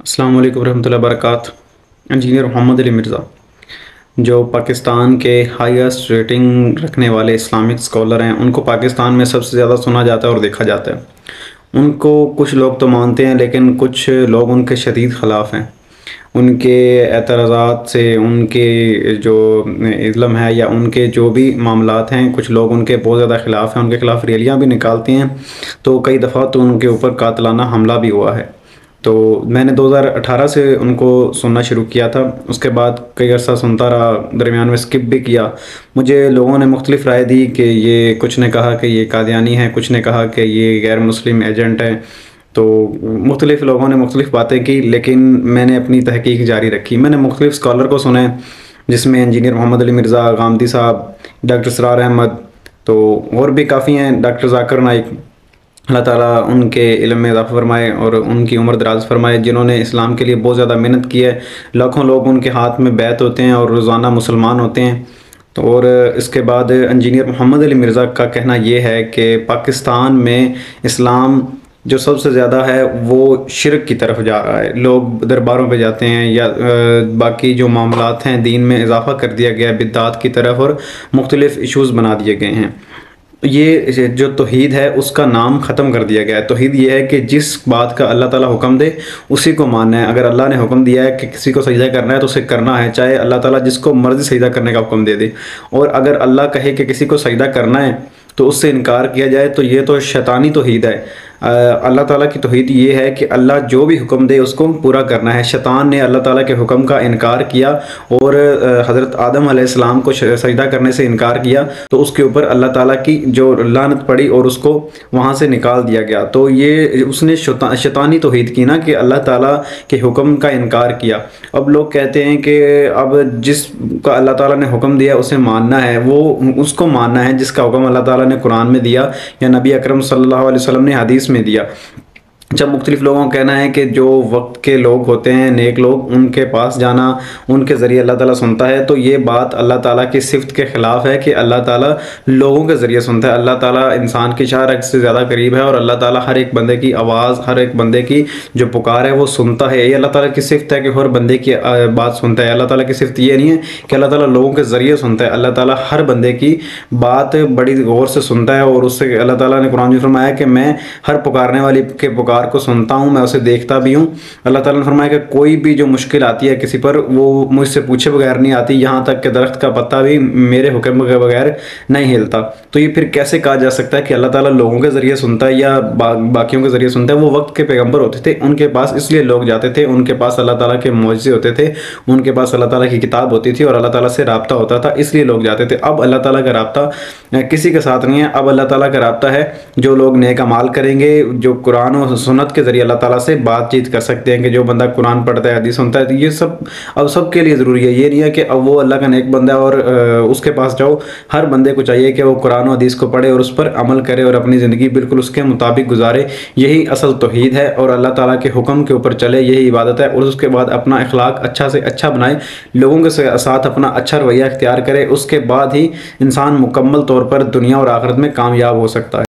अस्सलाम वालेकुम रहमतुल्लाहि व बरकातहू। इंजीनियर मोहम्मद अली मिर्ज़ा जो पाकिस्तान के हाईएस्ट रेटिंग रखने वाले इस्लामिक स्कॉलर हैं, उनको पाकिस्तान में सबसे ज़्यादा सुना जाता है और देखा जाता है। उनको कुछ लोग तो मानते हैं, लेकिन कुछ लोग उनके शदीद ख़िलाफ़ हैं। उनके एतराज़ात से, उनके जो इल्म है या उनके जो भी मामलात हैं, कुछ लोग उनके बहुत ज़्यादा ख़िलाफ़ हैं, उनके ख़िलाफ़ रैलियाँ भी निकालते हैं। तो कई दफ़ा तो उनके ऊपर कातलाना हमला भी हुआ है। तो मैंने 2018 से उनको सुनना शुरू किया था। उसके बाद कई अर्सा सुनता रहा, दरमियान में स्किप भी किया। मुझे लोगों ने मुख्तलिफ़ राय दी कि ये, कुछ ने कहा कि ये कादियानी है, कुछ ने कहा कि ये गैर मुस्लिम एजेंट हैं। तो मुख्तलिफ़ लोगों ने मुख्तलिफ़ बातें की, लेकिन मैंने अपनी तहकीक जारी रखी। मैंने मुख्तलिफ़ स्कॉलर को सुना है, जिसमें इंजीनियर मोहम्मद अली मिर्ज़ा, गामदी साहब, डॉक्टर सरार अहमद, तो और भी काफ़ी हैं, डॉक्टर ज़ाकिर नाइक। अल्लाह ताला उनके इल्म में इज़ाफ़ा फ़रमाए और उनकी उम्र दराज़ फ़रमाए, जिन्होंने इस्लाम के लिए बहुत ज़्यादा मेहनत की है। लाखों लोग उनके हाथ में बैत होते हैं और रोज़ाना मुसलमान होते हैं। तो और इसके बाद इंजीनियर मोहम्मद अली मिर्ज़ा का कहना ये है कि पाकिस्तान में इस्लाम जो सबसे ज़्यादा है वो शिरक की तरफ जा रहा है। लोग दरबारों पे जाते हैं या बाकी जो मामलात हैं दीन में इजाफ़ा कर दिया गया है बिदअत की तरफ, और मुख्तलिफ़ इशूज़ बना दिए गए हैं। ये जो तौहीद है उसका नाम ख़त्म कर दिया गया है। तौहीद ये है कि जिस बात का अल्लाह ताला हुक्म दे उसी को मानना है। अगर अल्लाह ने हुक्म दिया है कि किसी को सजदा करना है तो उसे करना है, चाहे अल्लाह ताला जिसको मर्ज़ी सजदा करने का हुक्म दे दे। और अगर अल्लाह कहे कि किसी को सजदा करना है तो उससे इनकार किया जाए, तो ये तो शैतानी तौहीद है। अल्लाह ताला की तौहीद ये है कि अल्लाह जो भी हुक्म दे उसको पूरा करना है। शैतान ने अल्लाह ताला के हुक्म का इनकार किया और हज़रत आदम अलैहिस्सलाम को सजदा करने से इनकार किया, तो उसके ऊपर अल्लाह ताला की जो लानत पड़ी और उसको वहाँ से निकाल दिया गया। तो ये उसने शैतानी तौहीद की ना, कि अल्लाह ताला के हुक्म का इनकार किया। अब लोग कहते हैं कि अब जिसका अल्लाह ताला ने हुक्म दिया उसे मानना है, वो उसको मानना है जिसका हुक्म अल्लाह ताला ने कुरान में दिया या नबी अकरम सल्लल्लाहु अलैहि वसल्लम ने हदीस में दिया। जब मुख्तलिफ लोगों का कहना है कि जो वक्त के लोग होते हैं, नेक लोग, उनके पास जाना, उनके ज़रिए अल्लाह ताला सुनता है, तो ये बात अल्लाह ताला की सिफ़त के ख़िलाफ़ है कि अल्लाह ताला लोगों के ज़रिए सुनता है। अल्लाह ताला इंसान की शाह रग से ज़्यादा करीब है और अल्लाह ताला हर एक बंदे की आवाज़, हर एक बंदे की जो पुकार है वो सुनता है। ये अल्लाह ताला की सिफ़त है कि हर बंदे की बात सुनता है। अल्लाह ताला की सिफ़त ये नहीं है कि अल्लाह ताला लोगों के ज़रिए सुनता है। अल्लाह ताला हर बंदे की बात बड़ी गौर से सुनता है और उससे अल्लाह ताला ने कुरान में फरमाया कि मैं हर पुकारने वाली के पुकार को सुनता हूँ, मैं उसे देखता भी हूँ। अल्लाह ताला ने फरमाया कि कोई भी जो मुश्किल आती है किसी पर, वो मुझसे पूछे बगैर नहीं आती, यहाँ तक कि दरख्त का पत्ता भी मेरे हुक्म के बगैर नहीं हिलता। तो ये फिर कैसे कहा जा सकता है कि अल्लाह ताला लोगों के ज़रिए सुनता है या बाकियों के ज़रिए सुनता है? वो वक्त के पैगंबर होते थे, उनके पास इसलिए लोग जाते थे, उनके पास अल्लाह ताला के मौजज़े होते थे, उनके पास अल्लाह ताला की किताब होती थी और अल्लाह ताला से राब्ता होता था, इसलिए लोग जाते थे। अब अल्लाह ताला का राब्ता किसी के साथ नहीं है। अब अल्लाह ताला का राब्ता है जो लोग नेक अमाल करेंगे, जो कुरान और सुन्नत के ज़रिए अल्लाह ताला से बातचीत कर सकते हैं। कि जो बंदा कुरान पढ़ता है, हदीस सुनता है, तो ये सब अब सबके लिए ज़रूरी है। ये नहीं है कि अब वो अल्लाह का नेक बंदा है और उसके पास जाओ। हर बंदे को चाहिए कि वो कुरान और हदीस को पढ़े और उस पर अमल करे और अपनी ज़िंदगी बिल्कुल उसके मुताबिक गुजारे। यही असल तौहीद है और अल्लाह ताला के हुक्म के ऊपर चले, यही इबादत है। और उसके बाद अपना अखलाक अच्छा से अच्छा बनाए, लोगों के साथ अपना अच्छा रवैया इख्तियार करे, उसके बाद ही इंसान मुकम्मल तौर पर दुनिया और आखिरत में कामयाब हो सकता है।